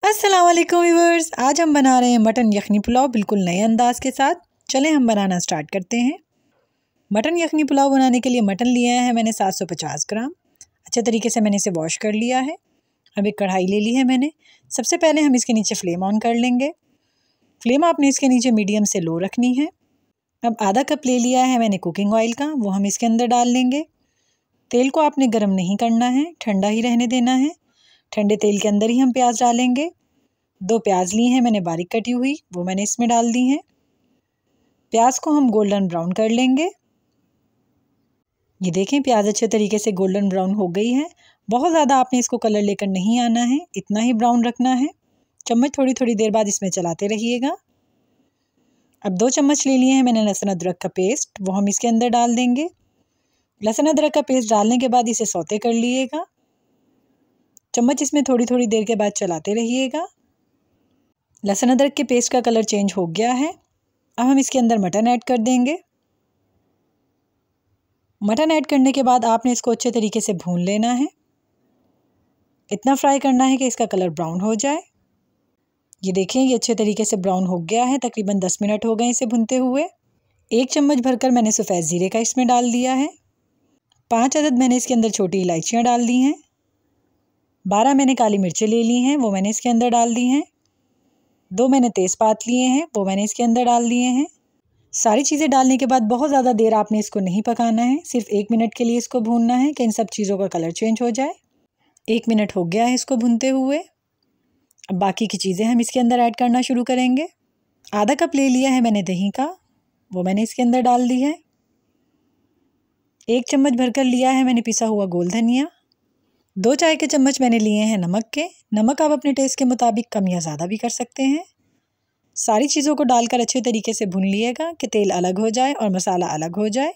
अस्सलाम वालेकुम व्यूअर्स, आज हम बना रहे हैं मटन यखनी पुलाव बिल्कुल नए अंदाज के साथ। चलें हम बनाना स्टार्ट करते हैं। मटन यखनी पुलाव बनाने के लिए मटन लिया है मैंने 750 ग्राम। अच्छे तरीके से मैंने इसे वॉश कर लिया है। अब एक कढ़ाई ले ली है मैंने। सबसे पहले हम इसके नीचे फ्लेम ऑन कर लेंगे। फ्लेम आपने इसके नीचे मीडियम से लो रखनी है। अब आधा कप ले लिया है मैंने कुकिंग ऑयल का, वो हम इसके अंदर डाल लेंगे। तेल को आपने गर्म नहीं करना है, ठंडा ही रहने देना है। ठंडे तेल के अंदर ही हम प्याज डालेंगे। 2 प्याज ली हैं मैंने बारीक कटी हुई, वो मैंने इसमें डाल दी हैं। प्याज को हम गोल्डन ब्राउन कर लेंगे। ये देखें प्याज अच्छे तरीके से गोल्डन ब्राउन हो गई है। बहुत ज़्यादा आपने इसको कलर लेकर नहीं आना है, इतना ही ब्राउन रखना है। चम्मच थोड़ी थोड़ी देर बाद इसमें चलाते रहिएगा। अब 2 चम्मच ले लिए हैं मैंने लहसुन अदरक का पेस्ट, वो हम इसके अंदर डाल देंगे। लहसुन अदरक का पेस्ट डालने के बाद इसे सौते कर लीजिएगा। चम्मच इसमें थोड़ी थोड़ी देर के बाद चलाते रहिएगा। लहसुन अदरक के पेस्ट का कलर चेंज हो गया है। अब हम इसके अंदर मटन ऐड कर देंगे। मटन ऐड करने के बाद आपने इसको अच्छे तरीके से भून लेना है। इतना फ्राई करना है कि इसका कलर ब्राउन हो जाए। ये देखें ये अच्छे तरीके से ब्राउन हो गया है। तकरीबन 10 मिनट हो गए इसे भुनते हुए। 1 चम्मच भरकर मैंने सफ़ेद ज़ीरे का इसमें डाल दिया है। 5 अदद मैंने इसके अंदर छोटी इलायचियाँ डाल दी हैं। 12 मैंने काली मिर्चें ले ली हैं, वो मैंने इसके अंदर डाल दी हैं। 2 मैंने तेज़पात लिए हैं, वो मैंने इसके अंदर डाल दिए हैं। सारी चीज़ें डालने के बाद बहुत ज़्यादा देर आपने इसको नहीं पकाना है, सिर्फ 1 मिनट के लिए इसको भूनना है कि इन सब चीज़ों का कलर चेंज हो जाए। 1 मिनट हो गया है इसको भूनते हुए। अब बाकी की चीज़ें हम इसके अंदर ऐड करना शुरू करेंगे। आधा कप ले लिया है मैंने दही का, वो मैंने इसके अंदर डाल दी है। 1 चम्मच भरकर लिया है मैंने पिसा हुआ गोल धनिया। 2 चाय के चम्मच मैंने लिए हैं नमक के। नमक आप अपने टेस्ट के मुताबिक कम या ज़्यादा भी कर सकते हैं। सारी चीज़ों को डालकर अच्छे तरीके से भून लिएगा कि तेल अलग हो जाए और मसाला अलग हो जाए।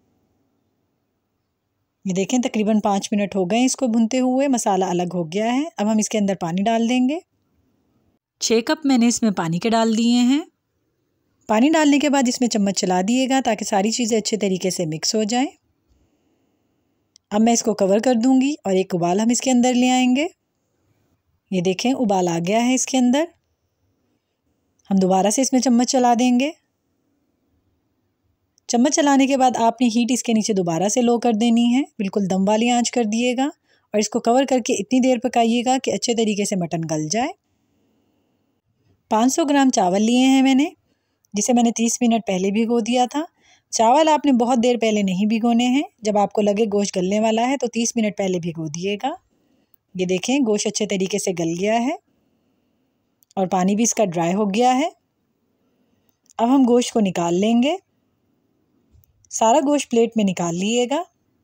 ये देखें तकरीबन 5 मिनट हो गए इसको भूनते हुए, मसाला अलग हो गया है। अब हम इसके अंदर पानी डाल देंगे। 6 कप मैंने इसमें पानी के डाल दिए हैं। पानी डालने के बाद इसमें चम्मच चला दिएगा ताकि सारी चीज़ें अच्छे तरीके से मिक्स हो जाएं। अब मैं इसको कवर कर दूंगी और एक उबाल हम इसके अंदर ले आएंगे। ये देखें उबाल आ गया है इसके अंदर। हम दोबारा से इसमें चम्मच चला देंगे। चम्मच चलाने के बाद आपने हीट इसके नीचे दोबारा से लो कर देनी है, बिल्कुल दम वाली आंच कर दिएगा और इसको कवर करके इतनी देर पकाइएगा कि अच्छे तरीके से मटन गल जाए। 500 ग्राम चावल लिए हैं मैंने, जिसे मैंने 30 मिनट पहले भिगो दिया था। चावल आपने बहुत देर पहले नहीं भिगोने हैं, जब आपको लगे गोश्त गलने वाला है तो 30 मिनट पहले भिगो दिएगा। ये देखें गोश्त अच्छे तरीके से गल गया है और पानी भी इसका ड्राई हो गया है। अब हम गोश्त को निकाल लेंगे। सारा गोश्त प्लेट में निकाल लीजिएगा।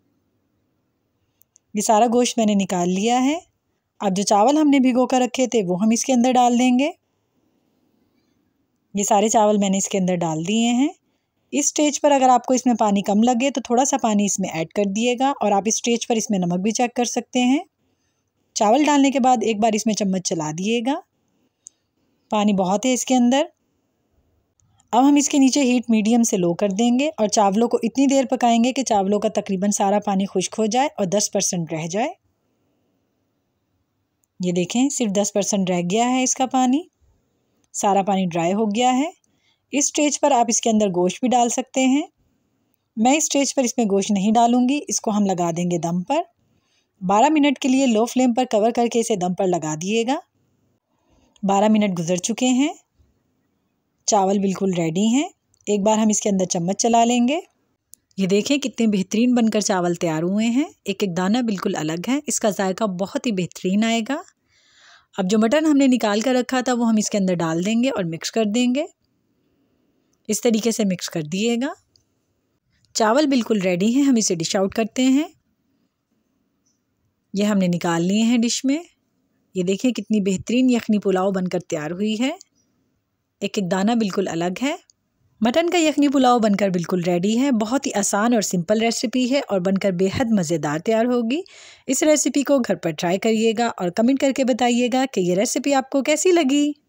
ये सारा गोश्त मैंने निकाल लिया है। अब जो चावल हमने भिगो कर रखे थे वो हम इसके अंदर डाल देंगे। ये सारे चावल मैंने इसके अंदर डाल दिए हैं। इस स्टेज पर अगर आपको इसमें पानी कम लगे तो थोड़ा सा पानी इसमें ऐड कर दिएगा और आप इस स्टेज पर इसमें नमक भी चेक कर सकते हैं। चावल डालने के बाद एक बार इसमें चम्मच चला दिएगा। पानी बहुत है इसके अंदर। अब हम इसके नीचे हीट मीडियम से लो कर देंगे और चावलों को इतनी देर पकाएंगे कि चावलों का तकरीबन सारा पानी खुश्क हो जाए और 10% रह जाए। ये देखें सिर्फ 10% रह गया है इसका पानी, सारा पानी ड्राई हो गया है। इस स्टेज पर आप इसके अंदर गोश्त भी डाल सकते हैं। मैं इस स्टेज पर इसमें गोश्त नहीं डालूंगी, इसको हम लगा देंगे दम पर। 12 मिनट के लिए लो फ्लेम पर कवर करके इसे दम पर लगा दिएगा। 12 मिनट गुजर चुके हैं, चावल बिल्कुल रेडी हैं। एक बार हम इसके अंदर चम्मच चला लेंगे। ये देखें कितने बेहतरीन बनकर चावल तैयार हुए हैं। एक एक दाना बिल्कुल अलग है, इसका जायका बहुत ही बेहतरीन आएगा। अब जो मटन हमने निकाल कर रखा था वो हम इसके अंदर डाल देंगे और मिक्स कर देंगे। इस तरीके से मिक्स कर दिएगा। चावल बिल्कुल रेडी हैं, हम इसे डिश आउट करते हैं। ये हमने निकाल लिए हैं डिश में। ये देखें कितनी बेहतरीन यखनी पुलाव बनकर तैयार हुई है। एक एक दाना बिल्कुल अलग है। मटन का यखनी पुलाव बनकर बिल्कुल रेडी है। बहुत ही आसान और सिंपल रेसिपी है और बनकर बेहद मज़ेदार तैयार होगी। इस रेसिपी को घर पर ट्राई करिएगा और कमेंट करके बताइएगा कि ये रेसिपी आपको कैसी लगी।